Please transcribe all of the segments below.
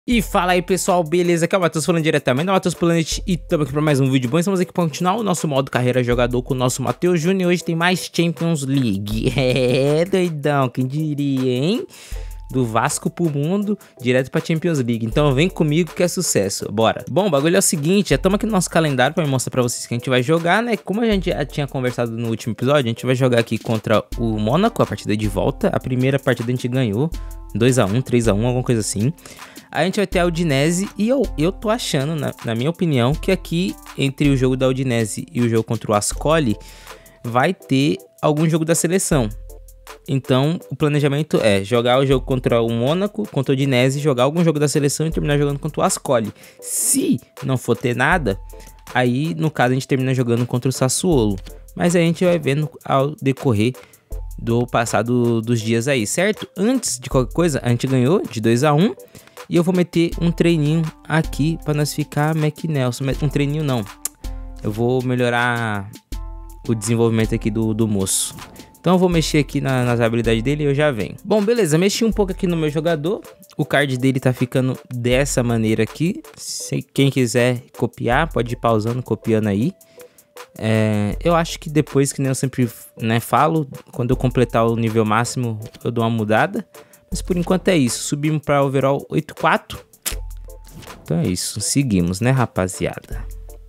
E fala aí pessoal, beleza? Aqui é o Matheus falando diretamente da Matheus Planet e estamos aqui para mais um vídeo bom. Estamos aqui para continuar o nosso modo carreira jogador com o nosso Matheus Júnior. Hoje tem mais Champions League. É, doidão, quem diria, hein? Do Vasco pro mundo, direto pra Champions League. Então vem comigo que é sucesso, bora. Bom, o bagulho é o seguinte, já estamos aqui no nosso calendário pra mostrar pra vocês que a gente vai jogar, né? Como a gente já tinha conversado no último episódio, a gente vai jogar aqui contra o Mônaco, a partida de volta. A primeira partida a gente ganhou, 2x1, 3x1, alguma coisa assim. Aí a gente vai ter a Udinese e eu tô achando, na minha opinião, que aqui entre o jogo da Udinese e o jogo contra o Ascoli vai ter algum jogo da seleção. Então, o planejamento é jogar o jogo contra o Mônaco, contra o Udinese, jogar algum jogo da seleção e terminar jogando contra o Ascoli. Se não for ter nada, aí, no caso, a gente termina jogando contra o Sassuolo. Mas aí a gente vai vendo ao decorrer do passado dos dias aí, certo? Antes de qualquer coisa, a gente ganhou de 2x1 e eu vou meter um treininho aqui para nós ficar McNelson. Um treininho não, eu vou melhorar o desenvolvimento aqui do moço. Então eu vou mexer aqui nas habilidades dele e eu já venho. Bom, beleza, mexi um pouco aqui no meu jogador. O card dele tá ficando dessa maneira aqui. Se quem quiser copiar, pode ir pausando, copiando aí. Eu acho que depois, que nem eu sempre falo, quando eu completar o nível máximo, eu dou uma mudada. Mas por enquanto é isso, subimos para overall 8-4. Então é isso, seguimos, né, rapaziada?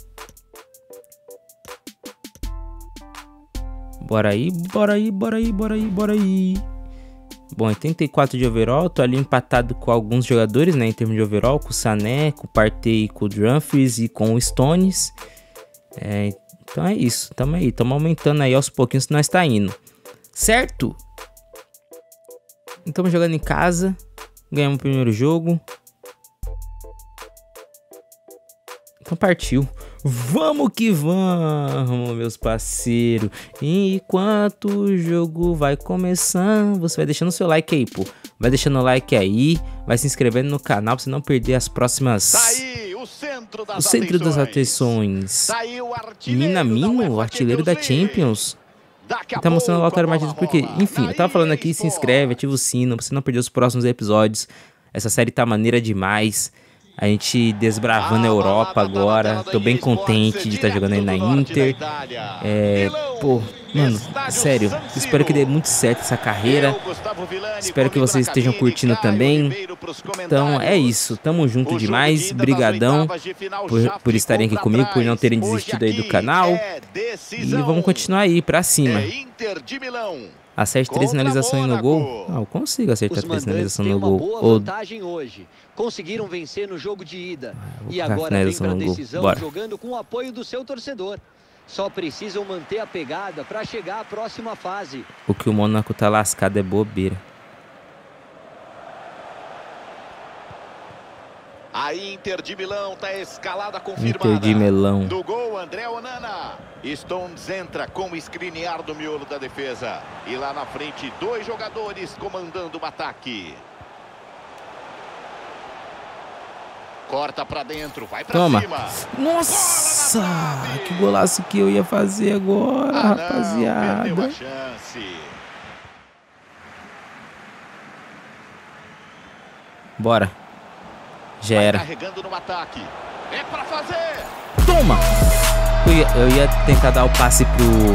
Bora aí, bora aí, bora aí, bora aí, bora aí. Bom, 84 de overall, tô ali empatado com alguns jogadores, né, em termos de overall, com o Sané, com o Partey, com o Dumfries e com o Stones. Então é isso, tamo aí, tamo aumentando aí aos pouquinhos que nós tá indo, certo? Estamos jogando em casa, ganhamos o primeiro jogo. Então partiu. Vamos que vamos, meus parceiros. Enquanto o jogo vai começando, você vai deixando o seu like aí, pô. Vai deixando o like aí, vai se inscrevendo no canal pra você não perder as próximas... Tá aí, o centro das atenções. Tá aí o Minamino, o artilheiro da Champions. Tá mostrando o Lautaro Martínez porque, enfim, eu tava falando aqui, se inscreve, ativa o sino pra você não perder os próximos episódios. Essa série tá maneira demais. A gente desbravando a Europa agora. Tô bem contente de estar jogando aí na Inter. Pô, mano, sério, espero que dê muito certo essa carreira. Espero que vocês estejam curtindo também. Então é isso, tamo junto demais. Brigadão por estarem aqui comigo, por não terem desistido aí do canal. E vamos continuar aí pra cima. Acerte 3 finalizações no gol. Eu consigo acertar 3 finalizações no gol. Hoje. Conseguiram vencer no jogo de ida e agora vem para a decisão jogando com o apoio do seu torcedor. Só precisam manter a pegada para chegar à próxima fase. O que o Mônaco tá lascado é bobeira. A Inter de Milão tá escalada confirmada. Inter de Milão. Do gol, André Onana. Stones entra com o escrinear do miolo da defesa. E lá na frente, 2 jogadores comandando o ataque. Corta pra dentro, vai pra cima. Nossa, que golaço que eu ia fazer agora, rapaziada. Perdeu a chance. Bora. Já era. Carregando no ataque. É pra fazer. Toma. Eu ia tentar dar o passe pro...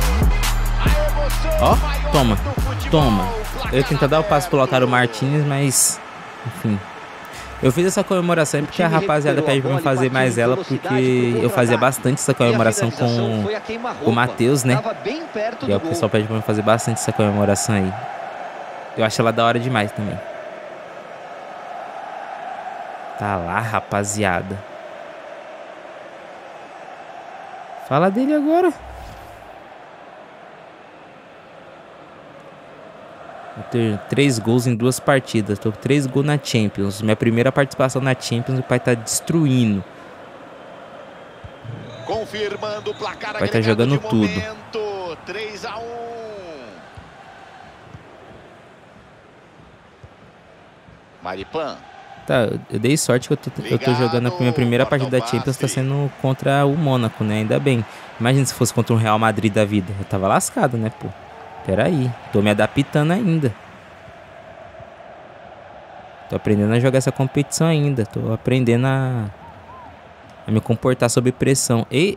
Ó, toma. Toma. Eu ia tentar dar o passe pro Lautaro Martínez, mas... Enfim... Eu fiz essa comemoração porque a rapaziada pede pra eu fazer mais ela, porque eu fazia bastante essa comemoração com o Matheus, né? E aí o pessoal pede pra eu fazer bastante essa comemoração aí. Eu acho ela da hora demais também. Tá lá, rapaziada. Fala dele agora. Eu tenho 3 gols em 2 partidas. Tô com 3 gols na Champions. Minha primeira participação na Champions, o pai tá destruindo. Confirmando o placar. O pai tá jogando tudo. 3-1. Maripan. Tá, eu dei sorte que eu tô jogando a minha primeira partida da Champions, tá sendo contra o Mônaco, né? Ainda bem. Imagina se fosse contra um Real Madrid da vida. Eu tava lascado, né, pô? Pera aí, tô me adaptando ainda. Tô aprendendo a jogar essa competição ainda. Tô aprendendo a me comportar sob pressão. Ei.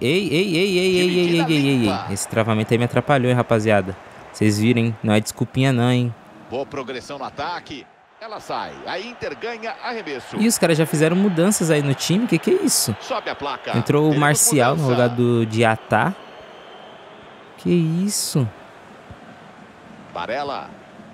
Esse travamento aí me atrapalhou, hein, rapaziada. Vocês viram, hein? Não é desculpinha não, hein. Boa progressão no ataque. Ela sai. A Inter ganha arremesso. E os caras já fizeram mudanças aí no time. Que é isso? Sobe a placa. Entrou o Marcial no lugar do Diatá. Que isso? Varela.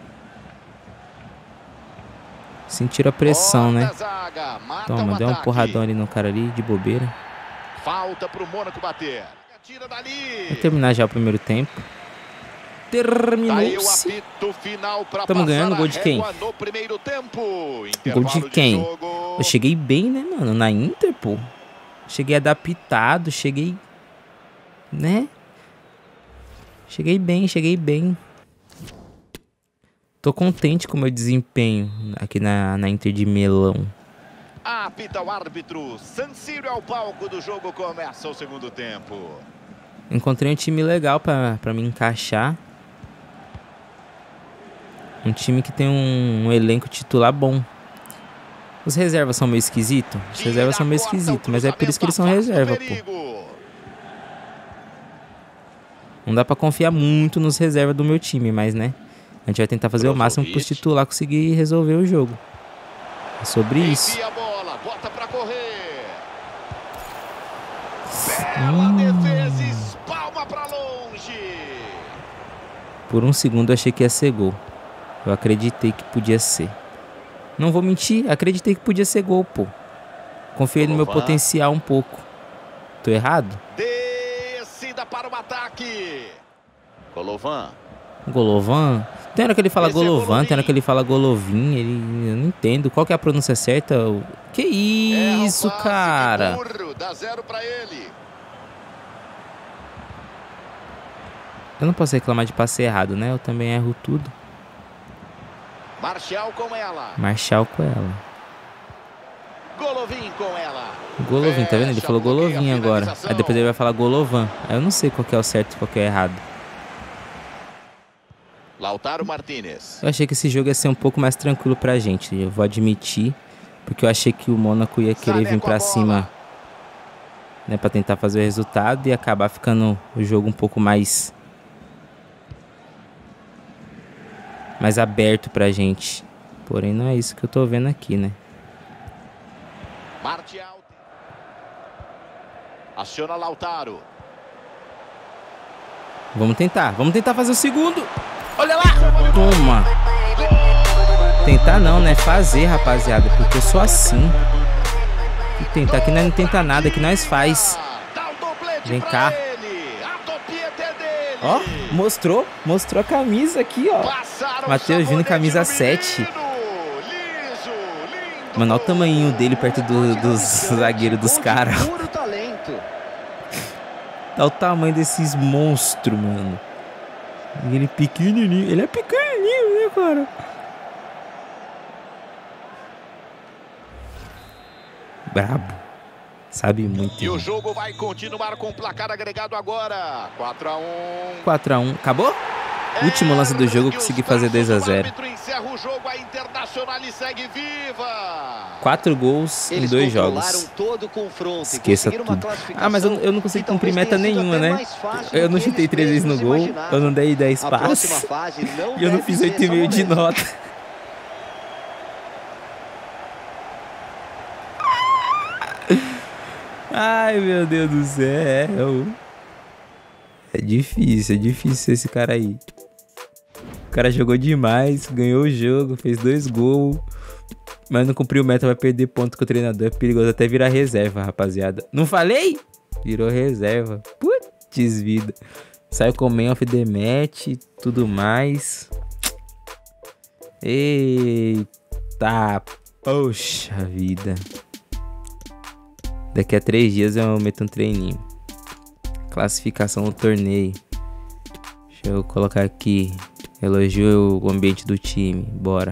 Sentiram a pressão, né? Toma, deu um ataque. porradão ali no cara ali, de bobeira. Falta pro Mônaco bater. Tira dali. Vai terminar já o primeiro tempo. Terminou-se. Estamos ganhando. Gol de quem? Gol de quem? Eu cheguei bem, né, mano? Na Inter, pô. Cheguei adaptado, cheguei... Né? Cheguei bem. Tô contente com o meu desempenho aqui na Inter de Milão. Apita o árbitro. San Siro é o palco do jogo. Começa o segundo tempo. Encontrei um time legal pra me encaixar. Um time que tem um elenco titular bom. Os reservas são meio esquisitos? Os reservas são meio esquisitos, mas é por isso que eles são reserva, pô. Não dá pra confiar muito nos reservas do meu time, mas, né? A gente vai tentar fazer o máximo pros titular conseguir resolver o jogo. É sobre isso. Bota pra correr. Bela defesa, espalma pra longe. Por um segundo eu achei que ia ser gol. Eu acreditei que podia ser. Não vou mentir, acreditei que podia ser gol, pô. Confiei no meu potencial um pouco. Tô errado? Descida para o ataque. Golovan? Tem hora que ele fala Golovan, tem hora que ele fala Golovin. Eu não entendo. Qual que é a pronúncia certa? Que isso, cara? Dá 0 pra ele. Eu não posso reclamar de passe errado, né? Eu também erro tudo. Marcial com ela. Golovin com ela. Golovin, tá vendo? Ele falou Golovin agora. Aí depois ele vai falar Golovan. Aí eu não sei qual que é o certo e qual que é o errado. Lautaro Martinez. Eu achei que esse jogo ia ser um pouco mais tranquilo pra gente. Eu vou admitir. Porque eu achei que o Mônaco ia querer vir pra cima, né, pra tentar fazer o resultado e acabar ficando o jogo um pouco mais aberto pra gente. Porém, não é isso que eu tô vendo aqui, né? Martial. Aciona Lautaro. Vamos tentar fazer o segundo. Olha lá! Toma! Tentar não, né? Fazer, rapaziada, porque eu sou assim. E tentar que nós não tenta nada, que nós faz. Vem cá. Ó, mostrou a camisa aqui, ó. Matheus Júnior, camisa 7. Mano, olha o tamanhinho dele perto dos zagueiros dos caras. Olha o tamanho desses monstros, mano. Ele é pequenininho. Ele é pequenininho, né, cara? Brabo. Sabe muito. E o jogo vai continuar com o placar agregado agora. 4-1. 4-1. Acabou? Último lance do jogo, consegui fazer 2-0. 4 gols em 2 jogos. Esqueça tudo. Ah, mas eu não consegui cumprir meta nenhuma, né? Eu não chutei 3 vezes no gol, eu não dei 10 passes e eu não fiz 8,5 de nota. Ai, meu Deus do céu. É difícil esse cara aí. O cara jogou demais, ganhou o jogo, fez 2 gols, mas não cumpriu meta, vai perder ponto com o treinador. É perigoso até virar reserva, rapaziada. Não falei? Virou reserva. Putz vida. Saiu com o Man of the Match, tudo mais. Eita, poxa vida. Daqui a 3 dias eu meto um treininho. Classificação do torneio. Deixa eu colocar aqui. Elogio o ambiente do time. Bora.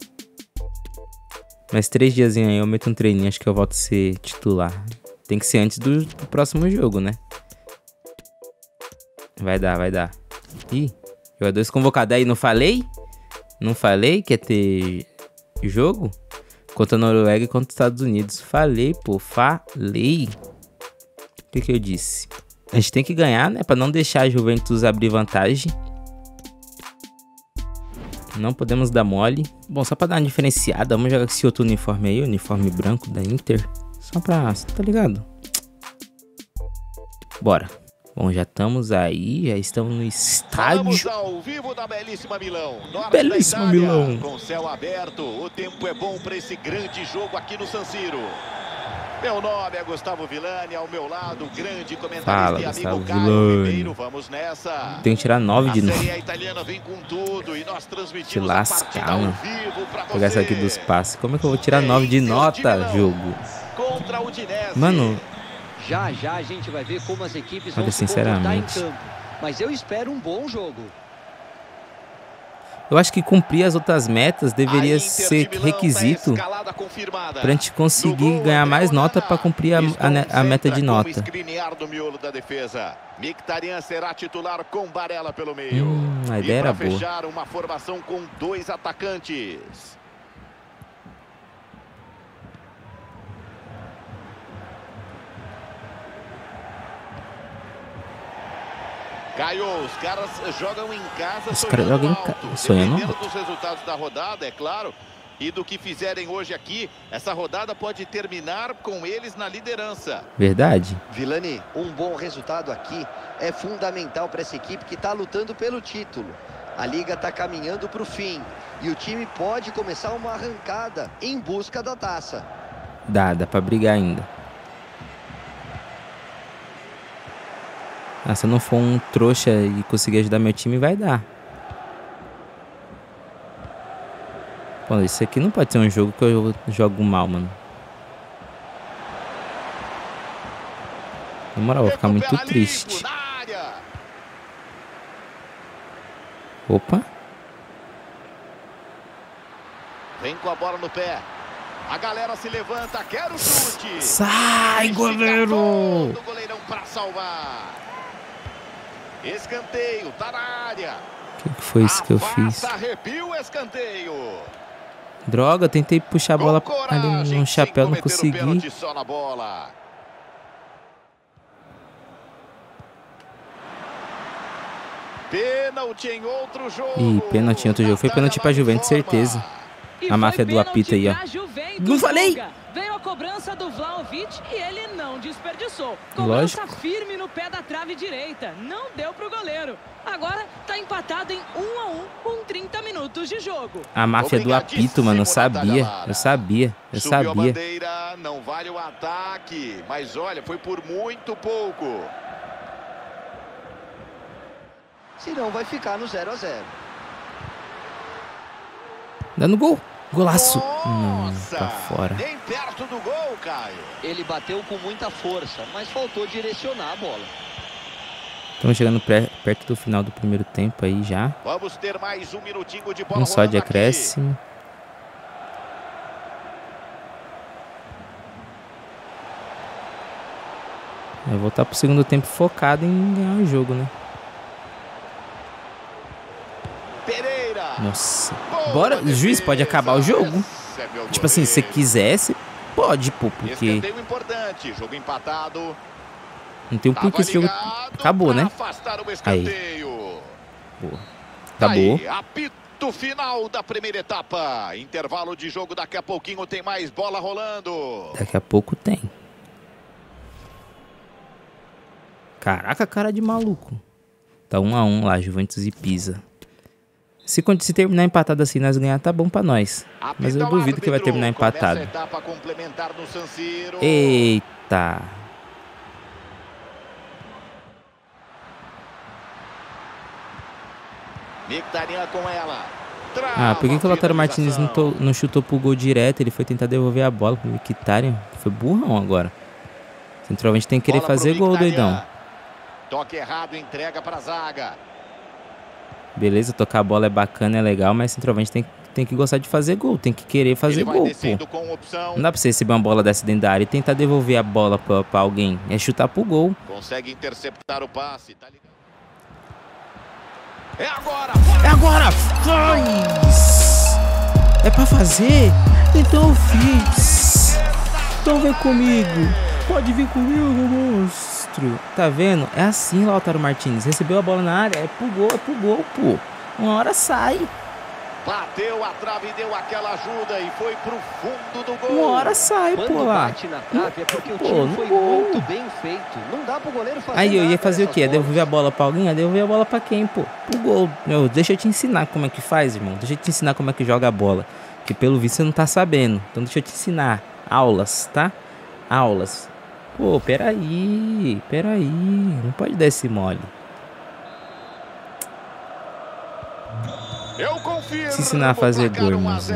Mais 3 dias aí eu meto um treininho. Acho que eu volto a ser titular. Tem que ser antes do próximo jogo, né? Vai dar. Ih, jogadores convocados aí. Não falei? Não falei que ia ter jogo? Contra a Noruega e contra os Estados Unidos. Falei, pô, falei. O que eu disse? A gente tem que ganhar, né? Pra não deixar a Juventus abrir vantagem. Não podemos dar mole. Bom, só pra dar uma diferenciada, vamos jogar com esse outro uniforme aí, o uniforme branco da Inter. Só pra... tá ligado? Bora. Bom, já estamos aí, já estamos no estádio. Vamos ao vivo da belíssima Milão. Belíssima Milão. Com céu aberto, o tempo é bom para esse grande jogo aqui no San Siro. Meu nome é Gustavo Villani, ao meu lado, grande comentarista e amigo Caio Ribeiro. Vamos nessa. Tem que tirar 9 de novo. A Série italiana vem com tudo e nós transmitimos te lascar, ao mano. vivo para você. Pegar essa aqui dos passes. Como é que eu vou tirar 9 de nota, jogo? Contra o Udinese. Mano, já a gente vai ver como as equipes vão olha, se comportar em sinceramente, campo. Mas eu espero um bom jogo. eu acho que cumprir as outras metas deveria ser requisito pra gente conseguir ganhar mais nota pra cumprir a meta de nota. Mkhitaryan será titular com Barella pelo meio. A ideia era boa. Fechar uma formação com 2 atacantes. Caio, os caras jogam em casa, os caras jogam em casa, sonhando dos resultados da rodada, é claro, e do que fizerem hoje aqui, essa rodada pode terminar com eles na liderança. Verdade. Villani, um bom resultado aqui é fundamental para essa equipe que está lutando pelo título. A liga está caminhando para o fim e o time pode começar uma arrancada em busca da taça. Dá para brigar ainda. Ah, se eu não for um trouxa e conseguir ajudar meu time, vai dar. Pô, isso aqui não pode ser um jogo que eu jogo mal, mano. Na moral, eu vou ficar muito triste. Opa. Vem com a bola no pé. A galera se levanta, quer o chute. Sai, goleiro! O goleirão para salvar. Escanteio, tá na área. O que foi isso que eu fiz? Arrepio o escanteio. Droga, tentei puxar a bola ali no chapéu, não consegui. Só na bola. Pênalti em outro jogo. Ih, pênalti em outro jogo. Foi pênalti pra Juventus, certeza. A máfia do apito aí, ó. Não falei? Veio a cobrança do Vlahovic e ele não desperdiçou. Lógico. Cobrança firme no pé da trave direita. Não deu pro goleiro. Agora tá empatado em 1-1 com 30 minutos de jogo. A máfia do apito, mano. Eu sabia. Eu sabia. Subiu a bandeira, não vale o ataque. Mas olha, foi por muito pouco. Senão vai ficar no 0-0. Dando gol. Golaço. Nossa, tá fora. Nem perto do gol, Caio. Ele bateu com muita força, mas faltou direcionar a bola. Estamos chegando perto do final do primeiro tempo aí já. Vamos ter mais um minutinho de bola. Um só de acréscimo. Eu vou voltar pro segundo tempo focado em ganhar o jogo, né? Pereira. Nossa. Bora, juiz, pode acabar o jogo. Tipo assim, se quisesse, pode, pô, porque escanteio importante, jogo empatado. não tem um porquê esse jogo acabou, né? Aí. Boa. Acabou. Aí, apito final da primeira etapa. Intervalo de jogo, daqui a pouquinho tem mais bola rolando. Daqui a pouco tem. Caraca, cara de maluco. Tá 1-1 lá, Juventus e Pisa. Se terminar empatado assim, nós ganhar, tá bom pra nós. Mas eu duvido que vai terminar empatado. Eita. Mkhitaryan com ela. Ah, por que o Lautaro Martinez não chutou pro gol direto? Ele foi tentar devolver a bola pro Mkhitaryan. Foi burrão agora. Centralmente tem que querer fazer gol, doidão. Toque errado, entrega pra zaga. Beleza, tocar a bola é bacana, é legal, mas centroavante tem que gostar de fazer gol, tem que querer fazer gol, pô. Não dá pra você receber uma bola dessa dentro da área e tentar devolver a bola pra alguém. É chutar pro gol. Consegue interceptar o passe, tá ligado? É agora! É agora! Faz! É pra fazer! Então eu fiz. Então vem comigo. Pode vir comigo, monstro. Tá vendo? É assim, Lautaro Martínez. Recebeu a bola na área, é pro gol, pô. Uma hora sai. Bateu a trave e deu aquela ajuda e foi pro fundo do gol. Uma hora sai, Quando pô, lá. bate na trave é porque o Pô, tiro no foi gol. muito bem feito. Não dá pro goleiro fazer Aí eu ia nada fazer o nessas quê? Ia bolas. devolver a bola pra alguém? Ia devolver a bola pra quem, pô? Pro gol. Meu, deixa eu te ensinar como é que faz, irmão. Deixa eu te ensinar como é que joga a bola. Que pelo visto você não tá sabendo. Então deixa eu te ensinar. Aulas, tá? Aulas. Pô, peraí. Não pode dar esse mole. Eu confirmo. Se ensinar a fazer gol, irmãozinho.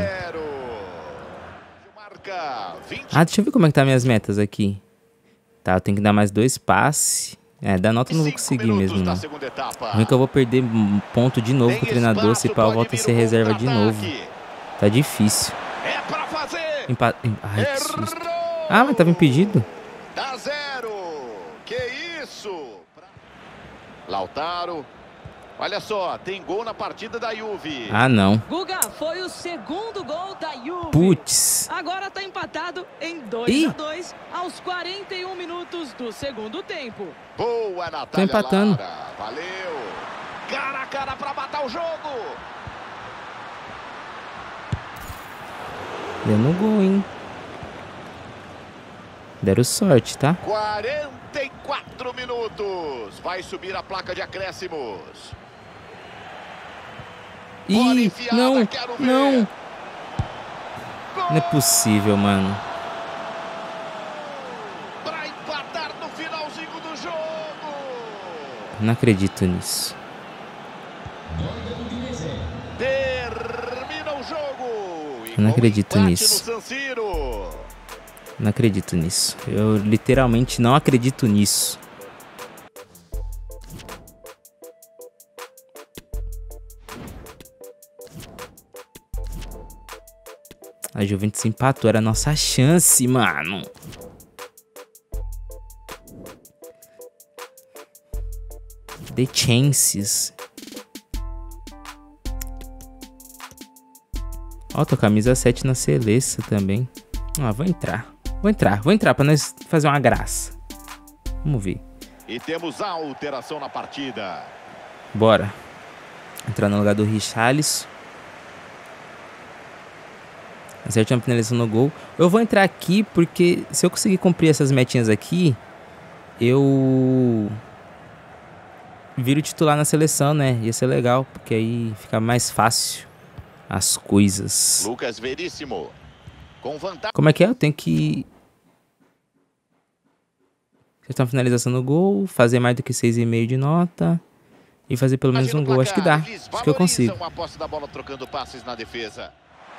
Ah, deixa eu ver como é que tá minhas metas aqui. Tá, eu tenho que dar mais 2 passes. É, dar nota eu não vou conseguir mesmo, não. Ruim que eu vou perder ponto de novo com o treinador. Se pá, eu volto a ser reserva de novo. Tá difícil. É pra fazer. Ai, que susto. Ah, mas tava impedido? Dá 0. Que isso? Lautaro. Olha só, tem gol na partida da Juve. Ah, não. Guga, foi o segundo gol da Juve. Putz. Agora tá empatado em 2-2 aos 41 minutos do segundo tempo. Boa, Natália. Tô empatando. Lara. Valeu. Cara a cara pra matar o jogo. Deu no gol, hein? Deram sorte, tá? 44 minutos. Vai subir a placa de acréscimos. Bola Ih, enfiada, não, quero ver. não. Gol Não é possível, mano. pra empatar no finalzinho do jogo. Não acredito nisso. Termina o jogo. Eu não acredito nisso. No San Siro. Não acredito nisso. Eu literalmente não acredito nisso. A Juventus empatou, era a nossa chance, mano. The chances. Ó, tô camisa 7 na Celeste também. Ah, vou entrar pra nós fazer uma graça. Vamos ver. E temos a alteração na partida. Bora. Entrar no lugar do Richarlison. Acerte uma finalização no gol. Eu vou entrar aqui porque se eu conseguir cumprir essas metinhas aqui, eu viro titular na seleção, né? Ia ser legal, porque aí fica mais fácil as coisas. Lucas Veríssimo. Com vantagem. Como é que é? Eu tenho que acertar uma finalização no gol, fazer mais do que 6,5 de nota e fazer pelo menos um gol. Acho que dá. Acho que eu consigo. A posse da bola trocando passes na defesa.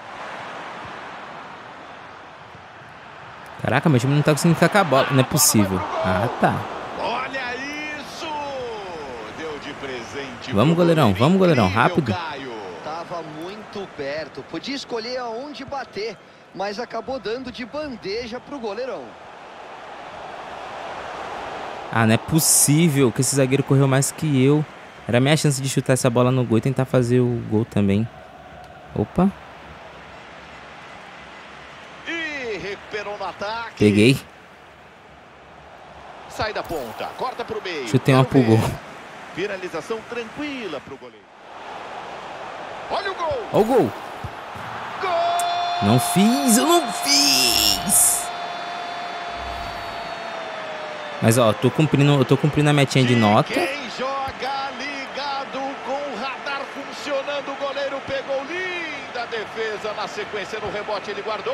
Caraca, meu time não tá conseguindo ficar com a bola. Não é possível. Ah, tá. Olha isso! Deu de presente. Vamos, goleirão. Vamos, goleirão. Rápido. Tava muito perto. Podia escolher aonde bater, mas acabou dando de bandeja pro goleirão. Ah, não é possível que esse zagueiro correu mais que eu. Era a minha chance de chutar essa bola no gol e tentar fazer o gol também. Opa. E recuperou no ataque. Peguei. Sai da ponta, corta pro meio. Chutei uma pro gol. Finalização tranquila pro goleiro. Olha o gol. Olha o gol. Gol! Não fiz, eu não fiz. Mas ó, eu tô cumprindo a metinha de nota. Quem joga ligado com o radar funcionando, o goleiro pegou linda defesa na sequência no rebote, ele guardou.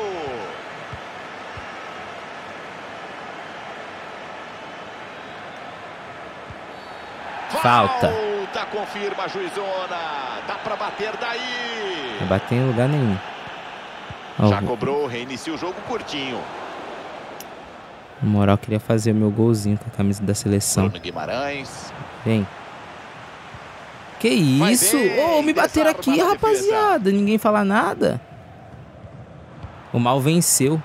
Falta. Confirma a juizona. Dá pra bater daí. Não bater em lugar nenhum. Já cobrou, reinicia o jogo curtinho. Na moral, eu queria fazer o meu golzinho com a camisa da seleção. Bruno Guimarães. Vem. Que isso? Ô, me bateram aqui, rapaziada. Ninguém fala nada. O mal venceu.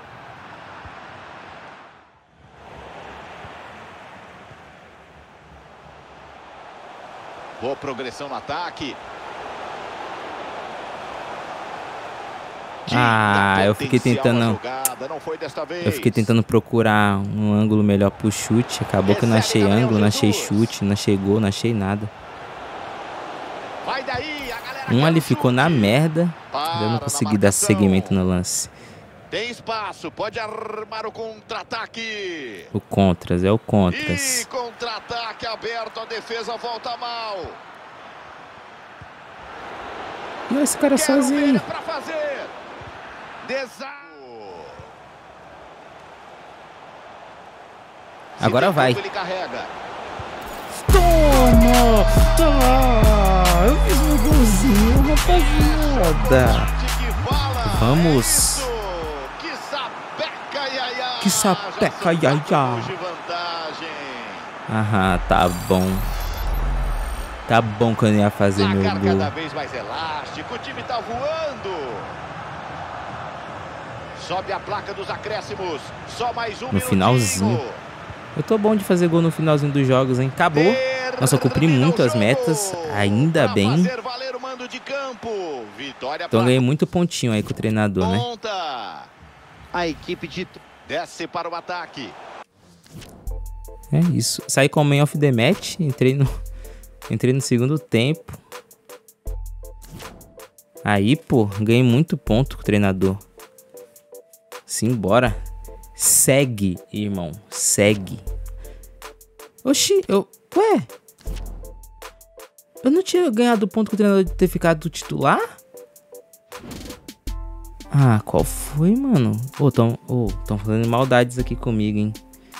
Boa progressão no ataque. Eu fiquei tentando... Eu fiquei tentando procurar um ângulo melhor pro chute. Acabou que eu não achei ângulo, não achei chute, não achei gol, não achei nada. Um ali ficou na merda. Eu não consegui dar seguimento no lance. Tem espaço, pode armar o contra-ataque. O Contras, é o Contras. E contra-ataque aberto, a defesa volta mal. E esse cara sozinho. Pra fazer. Agora vai. Ele carrega. Toma! Toma! Eu fiz meu golzinho, rapaziada. Vamos. Que sapeca, iaia. Aham, tá bom. Tá bom que eu ia fazer meu gol. Cada vez mais elástico, o time tá voando. Sobe a placa dos acréscimos. Só mais um no finalzinho. Eu tô bom de fazer gol no finalzinho dos jogos, hein? Acabou. Nossa, eu cumpri muito as metas. Ainda bem. Então ganhei muito pontinho aí com o treinador, né? A equipe de... Desce para o ataque. É isso. Saí com o Man of the Match. Entrei no segundo tempo. Aí, pô, ganhei muito ponto com o treinador. Simbora. Segue, irmão. Segue. Oxi, ué? Eu não tinha ganhado ponto com o treinador de ter ficado titular? Ah, qual foi, mano? Tão fazendo maldades aqui comigo, hein?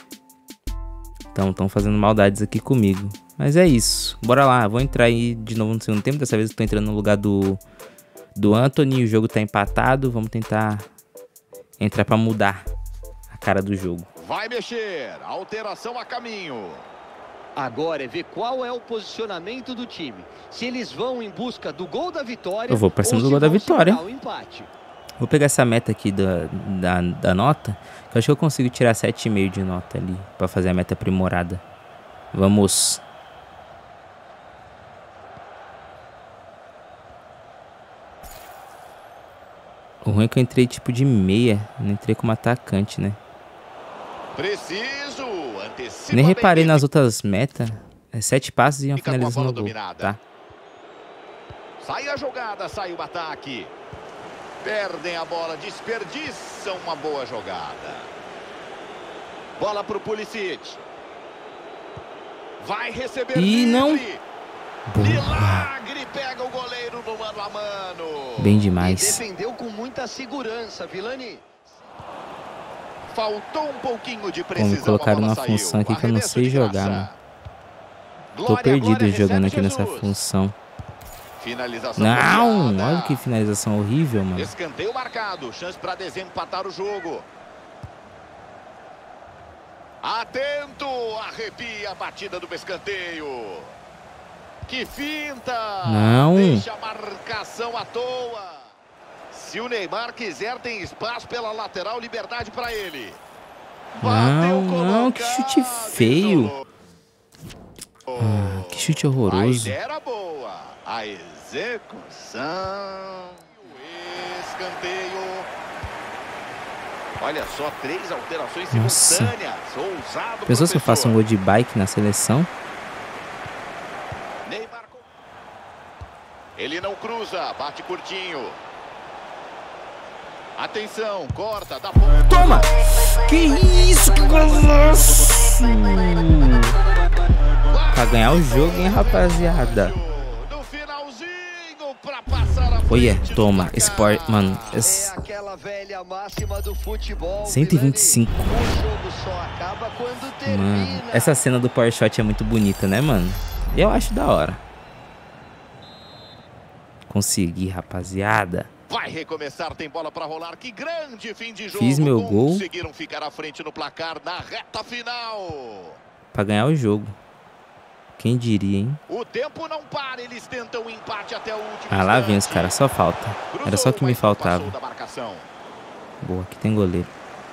Tão fazendo maldades aqui comigo. Mas é isso. Bora lá, vou entrar aí de novo no segundo tempo. Dessa vez eu tô entrando no lugar do Anthony. O jogo tá empatado. Vamos tentar entrar pra mudar a cara do jogo. Vai mexer. Alteração a caminho. Agora é ver qual é o posicionamento do time. Se eles vão em busca do gol da vitória... Eu vou pra cima do gol da vitória. Vou pegar essa meta aqui da nota. Eu acho que eu consigo tirar 7,5 de nota ali. Pra fazer a meta aprimorada. Vamos. O ruim é que eu entrei tipo de meia. Não entrei como atacante, né? Preciso. Antecipa. Nem reparei nas outras metas. É 7 passes e uma finalização no gol. Tá. Sai a jogada, sai o ataque. Perdem a bola, desperdiçam uma boa jogada. Bola pro Pulisic. Vai receber. E não. Milagre, pega o goleiro no mano a mano. Bem demais. E defendeu com muita segurança, Vilani. Faltou um pouquinho de precisão. Me colocaram numa função aqui que eu não sei jogar, mano. Tô perdido jogando aqui nessa função. Finalização. Não, olha que finalização horrível, mano. Escanteio marcado, chance para desempatar o jogo. Atento, arrepia a batida do escanteio. Que finta. Não. Deixa a marcação à toa. Se o Neymar quiser, tem espaço pela lateral, liberdade para ele. Não, que chute feio. Que chute horroroso. A ideia era boa. A execução. O escanteio. Olha só, 3 alterações simultâneas. Ousado. Pensou se eu faço um gol de bike na seleção? Neymar. Ele não cruza, bate curtinho. Atenção, corta, dá ponto. Toma! Que isso, que golaço! Pra ganhar o jogo, hein, rapaziada? Olha, toma, Sport, mano. É aquela velha máxima do futebol. 125. O jogo só acaba quando termina. Mano, essa cena do Power Shot é muito bonita, né, mano? Eu acho da hora. Consegui, rapaziada. Vai recomeçar, tem bola para rolar. Que grande fim de jogo. Fiz meu gol. Conseguiram ficar à frente no placar na reta final. Pra ganhar o jogo. Quem diria, hein? O tempo não para, eles tentam um empate até o último. Ah, lá vem os caras, só falta. Era só o que me faltava. Boa, aqui tem goleiro.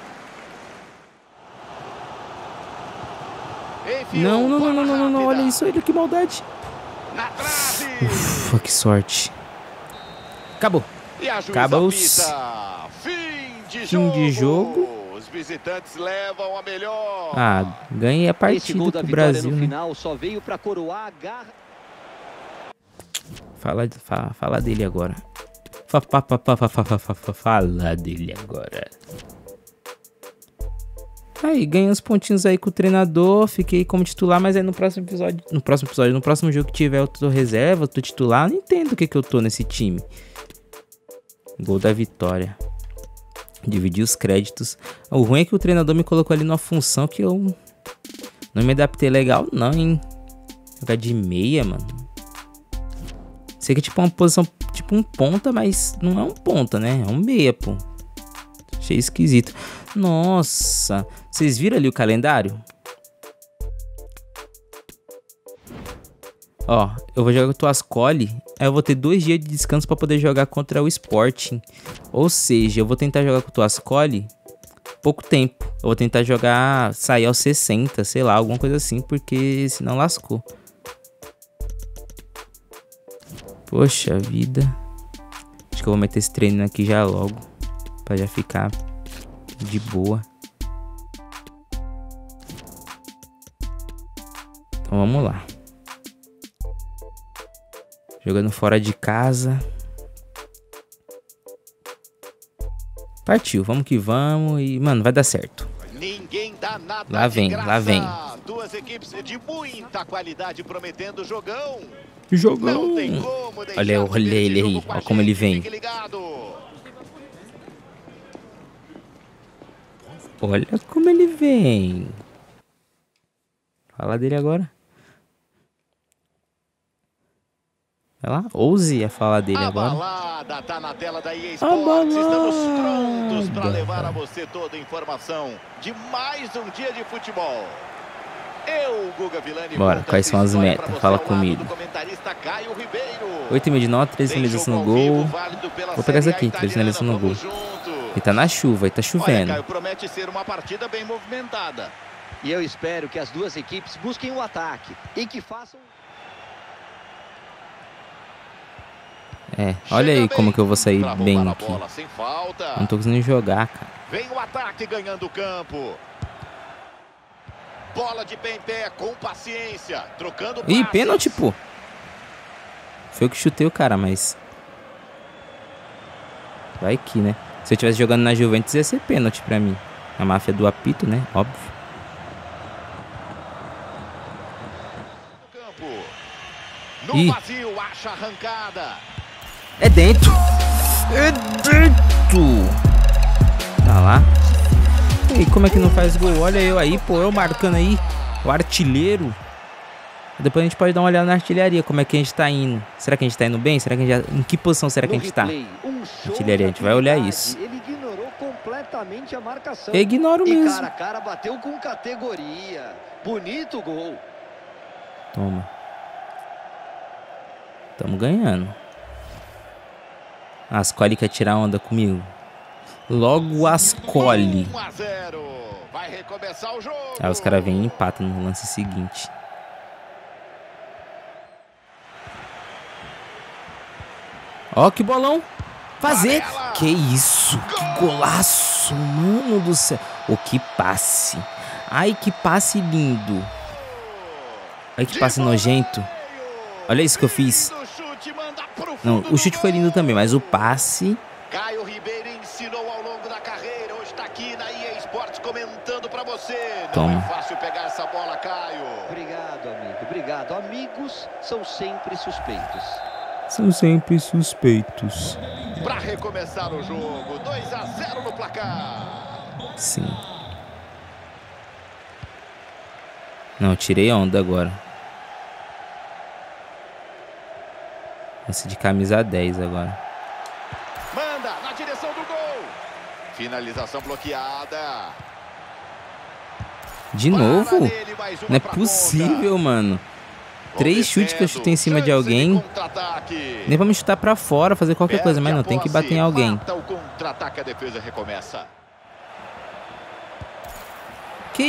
Não, olha isso, olha que maldade. Na trave. Ufa, que sorte. Acabou. E a juíza acaba os... apita. Fim de jogo. Os visitantes levam a melhor. Ah, ganhei a partida pro Brasil, né? Final só veio para coroar a garra. Fala dele agora. Fala dele agora. Aí, ganhei uns pontinhos aí com o treinador. Fiquei como titular, mas aí no próximo jogo que tiver, eu tô reserva, eu tô titular. Eu não entendo o que eu tô nesse time. Gol da vitória. Dividir os créditos. O ruim é que o treinador me colocou ali numa função que eu não me adaptei legal, não, hein? Jogar de meia, mano. Sei que é tipo uma posição, tipo um ponta, mas não é um ponta, né? É um meia, pô. Achei esquisito. Nossa, vocês viram ali o calendário? Ó, eu vou jogar com o Tuascoli, aí eu vou ter 2 dias de descanso pra poder jogar contra o Sporting. Ou seja, eu vou tentar jogar com o Tuascoli pouco tempo. Eu vou tentar jogar, sair aos 60, sei lá, alguma coisa assim, porque senão lascou. Poxa vida. Acho que eu vou meter esse treino aqui já logo, pra já ficar de boa. Então vamos lá. Jogando fora de casa. Partiu, vamos que vamos. E, mano, vai dar certo. Ninguém dá nada. Lá vem, lá vem. Duas equipes de muita qualidade prometendo jogão. Jogão. Não tem como deixar Olha ele aí, olha como ele vem. Olha como ele vem. Fala dele agora. Vai lá, ouse a falar dele agora. A balada tá na tela da EA Sports. Estamos prontos para levar a você toda a informação de mais um dia de futebol. Eu, Guga Villani. Bora, quais são as metas? Fala comigo. 8,5 de nota, 3 finalizações no gol. Vou pegar essa aqui, 3 finalizações no gol. E tá na chuva, e tá chovendo. Olha, Caio, promete ser uma partida bem movimentada. E eu espero que as duas equipes busquem o ataque e que façam... É, olha aí como que eu vou sair bem aqui. Não tô conseguindo jogar, cara. Vem o ataque ganhando o campo. Bola de pé em pé, com paciência, trocando passes. Ih, pênalti, pô. Foi eu que chutei o cara, mas... Vai que, né? Se eu estivesse jogando na Juventus, ia ser pênalti pra mim. A máfia do apito, né? Óbvio. No vazio, acha arrancada. É dentro. É dentro. Tá lá. E como é que não faz gol? Olha eu aí, pô. Eu marcando aí. O artilheiro. Depois a gente pode dar uma olhada na artilharia. Como é que a gente tá indo. Será que a gente tá indo bem? Será que a gente já... Em que posição será que a gente tá? Artilharia, a gente vai olhar isso. Ele ignorou completamente a marcação. Eu ignoro mesmo. E cara a cara bateu com categoria. Bonito gol. Toma. Tamo ganhando. Ascoli quer tirar onda comigo. Logo Ascoli. 1-0. Vai recomeçar o jogo. Aí os caras vêm e empatam no lance seguinte. Ó, que bolão. Fazer. Que isso. Que golaço. Mano do céu. O que passe. Ai, que passe lindo. Ai, que passe nojento. Olha isso que eu fiz. Não, o chute foi lindo também, mas o passe... Caio Ribeiro ensinou ao longo da carreira. Hoje está aqui na EA Sports comentando para você. Toma. Não é fácil pegar essa bola, Caio. Obrigado, amigo. Obrigado. Amigos são sempre suspeitos. São sempre suspeitos. Para recomeçar o jogo, 2-0 no placar. Sim. Não, tirei onda agora. Lance de camisa 10 agora. Manda na direção do gol. Finalização bloqueada. De novo? Não é possível, mano. 3 chutes que eu chutei em cima de alguém. Nem pra me chutar pra fora, fazer qualquer coisa, mas não, tem que bater em alguém. O contra-ataque, a defesa recomeça. Que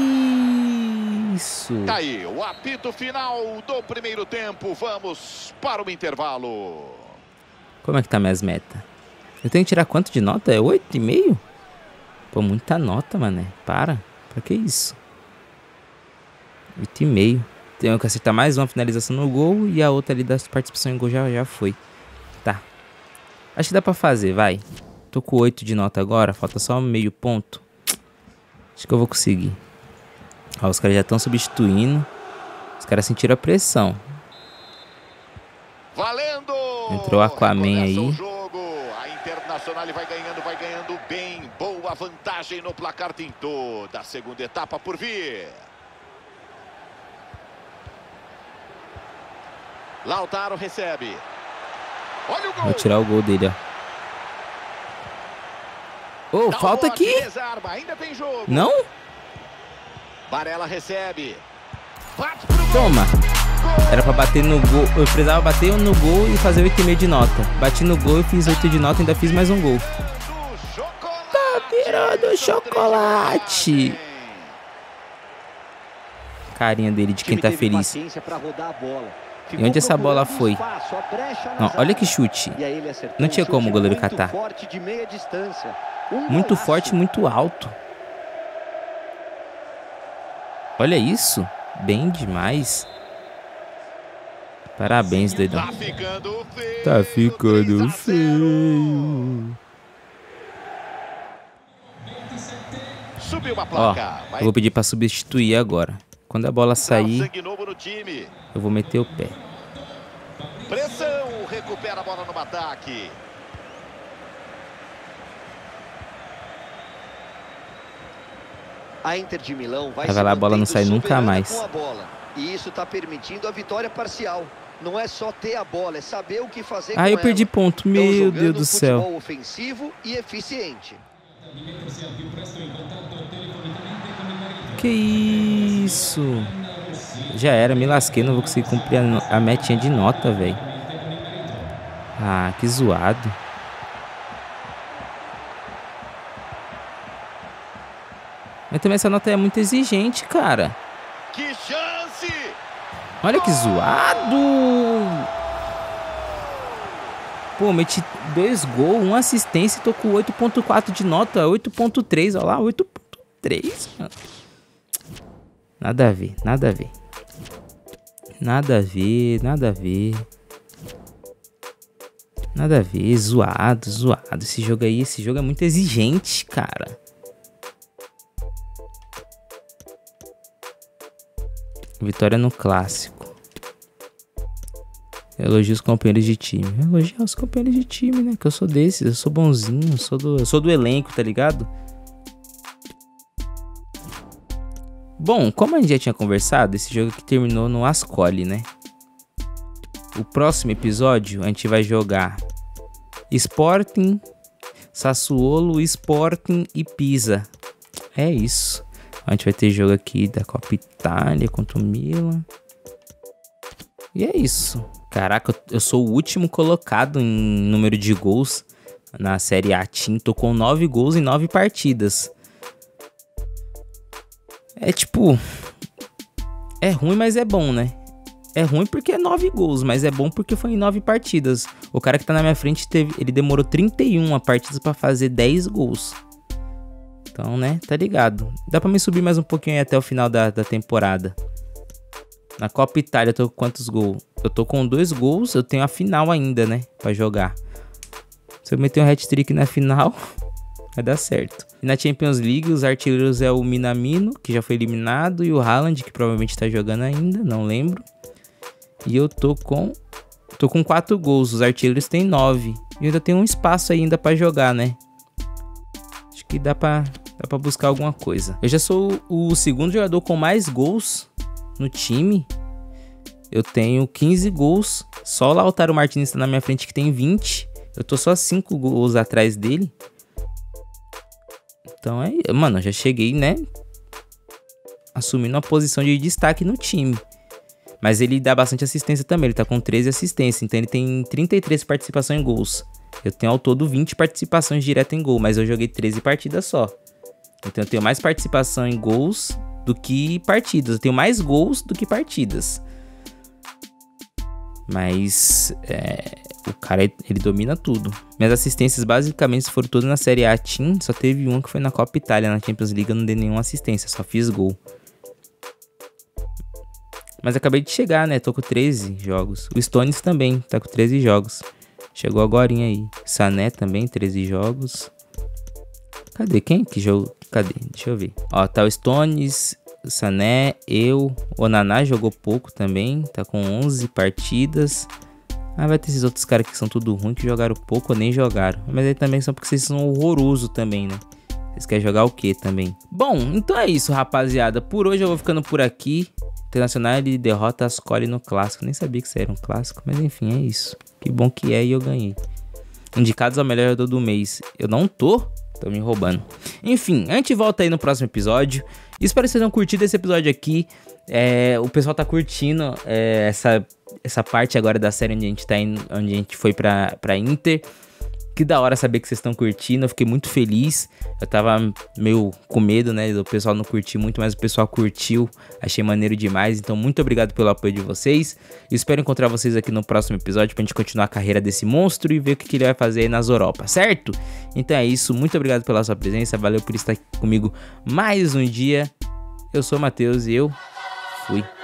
isso? Tá aí, o apito final do primeiro tempo. Vamos para o intervalo. Como é que tá minhas metas? Eu tenho que tirar quanto de nota? É 8,5? Pô, muita nota, mané. Pra que isso? 8,5. Tenho que acertar mais uma finalização no gol e a outra ali da participação em gol já foi. Tá. Acho que dá pra fazer, vai. Tô com 8 de nota agora, falta só meio ponto. Acho que eu vou conseguir. Ó, os caras já estão substituindo. Os caras sentiram a pressão. Valendo! Entrou o Aquaman aí. A Internacional vai ganhando bem. Boa vantagem no placar, tem toda a segunda etapa por vir. Lautaro recebe. Olha o gol. Vou tirar o gol dele, ó. Oh, falta aqui. Ainda tem jogo. Não? Barella recebe. Toma. Era pra bater no gol. Eu precisava bater no gol e fazer 8,5 de nota. Bati no gol e fiz 8 de nota e ainda fiz mais um gol. Tá virando chocolate. Carinha dele de quem tá feliz. E onde essa bola foi? Não, olha que chute. Não tinha como o goleiro catar. Muito forte, muito alto. Olha isso. Bem demais. Parabéns, doidão. Tá ficando feio. Subiu uma Ó, placa. eu vou pedir pra substituir agora. Quando a bola sair, eu vou meter o pé. Pressão, recupera a bola no ataque. A Inter de Milão vai lá, a bola não sai nunca mais. Com a bola. E isso está permitindo a vitória parcial. Não é só ter a bola, é saber o que fazer com ela. Eu perdi ponto. Meu Deus do céu. Futebol ofensivo e eficiente. Que isso? Já era, me lasquei, não vou conseguir cumprir a metinha de nota, velho. Ah, que zoado. Mas também essa nota é muito exigente, cara. Que chance! Olha que zoado! Pô, meti 2 gols, 1 assistência e tô com 8,4 de nota. 8,3, olha lá, 8,3. Nada a ver, nada a ver. Nada a ver, nada a ver. Nada a ver, zoado, zoado. Esse jogo é muito exigente, cara. Vitória no clássico. Elogio os companheiros de time. Elogiar os companheiros de time, né? Que eu sou desses, eu sou bonzinho, eu sou do elenco, tá ligado? Bom, como a gente já tinha conversado, esse jogo aqui terminou no Ascoli, né? O próximo episódio a gente vai jogar Sporting, Sassuolo, Sporting e Pisa. É isso. A gente vai ter jogo aqui da Copa Itália contra o Milan. E é isso. Caraca, eu sou o último colocado em número de gols na Série A Team. Tô com 9 gols em 9 partidas. É tipo... É ruim, mas é bom, né? É ruim porque é 9 gols, mas é bom porque foi em 9 partidas. O cara que tá na minha frente, ele demorou 31 partidas pra fazer 10 gols. Então, né, tá ligado. Dá pra me subir mais um pouquinho aí até o final da temporada. Na Copa Itália eu tô com quantos gols? Eu tô com 2 gols, eu tenho a final ainda, né, pra jogar. Se eu meter um hat-trick na final, vai dar certo. E na Champions League, os artilheiros é o Minamino, que já foi eliminado, e o Haaland, que provavelmente tá jogando ainda, não lembro. E eu tô com 4 gols, os artilheiros têm 9. E ainda tem um espaço ainda pra jogar, né? Acho que dá pra buscar alguma coisa. Eu já sou o segundo jogador com mais gols no time. Eu tenho 15 gols. Só o Lautaro Martinez tá na minha frente que tem 20. Eu tô só 5 gols atrás dele. Então mano, eu já cheguei, né? Assumindo uma posição de destaque no time. Mas ele dá bastante assistência também. Ele tá com 13 assistências. Então ele tem 33 participações em gols. Eu tenho ao todo 20 participações direto em gol. Mas eu joguei 13 partidas só. Então eu tenho mais participação em gols do que partidas. Eu tenho mais gols do que partidas. Mas o cara, ele domina tudo. Minhas assistências basicamente foram todas na Série A Team, só teve uma que foi na Copa Itália, na Champions League eu não dei nenhuma assistência, só fiz gol. Mas acabei de chegar, né, tô com 13 jogos. O Stones também, tá com 13 jogos. Chegou agorinha aí. Sané também, 13 jogos. Cadê? Quem que jogou? Cadê? Deixa eu ver. Ó, tá o Stones, o Sané, o Naná jogou pouco também, tá com 11 partidas. Ah, vai ter esses outros caras que são tudo ruim, que jogaram pouco ou nem jogaram. Mas aí também são porque vocês são horrorosos também, né? Vocês querem jogar o quê também? Bom, então é isso, rapaziada. Por hoje eu vou ficando por aqui. Internacional ele derrota as Ascoli no clássico. Nem sabia que isso era um clássico, mas enfim, é isso. Que bom que é e eu ganhei. Indicados ao melhor jogador do mês. Eu não tô me roubando. Enfim, a gente volta aí no próximo episódio. Espero que vocês tenham curtido esse episódio aqui. O pessoal tá curtindo essa parte agora da série onde a gente tá indo, onde a gente foi pra Inter. Que da hora saber que vocês estão curtindo, eu fiquei muito feliz. Eu tava meio com medo, né, do pessoal não curtir muito, mas o pessoal curtiu, achei maneiro demais. Então muito obrigado pelo apoio de vocês. Espero encontrar vocês aqui no próximo episódio pra gente continuar a carreira desse monstro e ver o que ele vai fazer aí nas Europa, certo? Então é isso, muito obrigado pela sua presença, valeu por estar aqui comigo mais um dia. Eu sou o Matheus e eu fui.